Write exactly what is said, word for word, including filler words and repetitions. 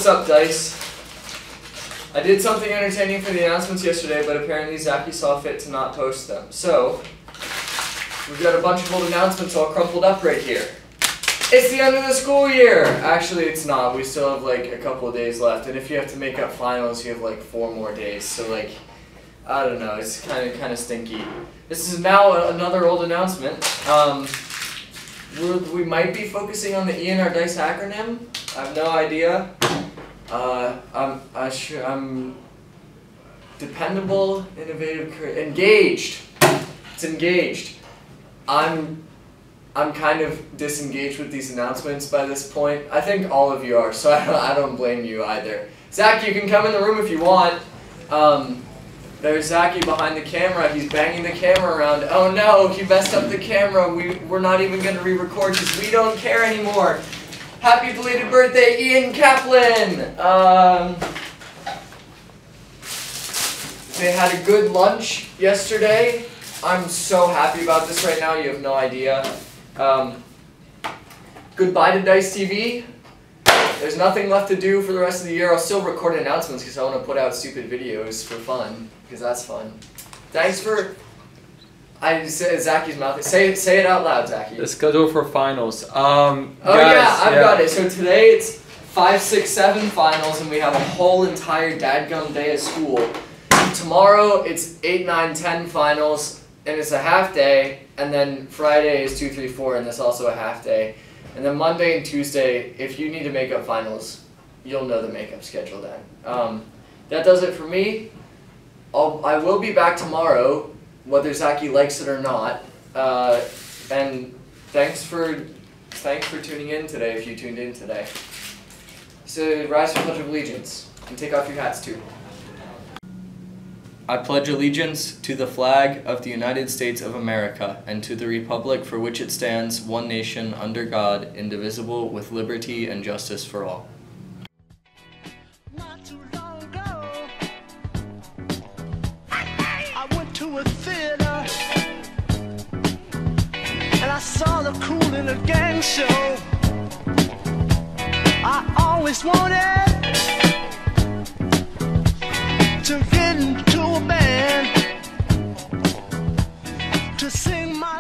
What's up, Dice? I did something entertaining for the announcements yesterday, but apparently Zachy saw fit to not post them. So, we've got a bunch of old announcements all crumpled up right here. It's the end of the school year! Actually, it's not. We still have like a couple of days left, and if you have to make up finals, you have like four more days. So like, I don't know, it's kind of kind of stinky. This is now another old announcement. Um, we're, we might be focusing on the E in our Dice acronym. I have no idea. Uh, I'm, I sure, I'm dependable, innovative, engaged. It's engaged. I'm, I'm kind of disengaged with these announcements by this point. I think all of you are, so I don't, I don't blame you either. Zach, you can come in the room if you want. Um, there's Zachy behind the camera. He's banging the camera around. Oh no, he messed up the camera. We, we're not even going to re-record because we don't care anymore. Happy belated birthday, Ian Kaplan! Um, they had a good lunch yesterday. I'm so happy about this right now, you have no idea. Um, goodbye to Dice T V. There's nothing left to do for the rest of the year. I'll still record announcements because I want to put out stupid videos for fun, because that's fun. Thanks for... I said Zachy's mouth. Say say it out loud, Zachy. The schedule for finals. Um, oh guys, yeah, I've yeah. got it. So today it's five, six, seven finals, and we have a whole entire dadgum day of school. Tomorrow it's eight, nine, ten finals, and it's a half day. And then Friday is two, three, four, and that's also a half day. And then Monday and Tuesday, if you need to make up finals, you'll know the makeup schedule then. Um, that does it for me. I'll, I will be back tomorrow, whether Zachy likes it or not. Uh, and thanks for thanks for tuning in today, if you tuned in today. So rise for Pledge of Allegiance, and take off your hats too. I pledge allegiance to the flag of the United States of America, and to the republic for which it stands, one nation, under God, indivisible, with liberty and justice for all. Not too long ago, I went to a theater, and I saw the Cool in the Gang show. I always wanted to get into a band to sing my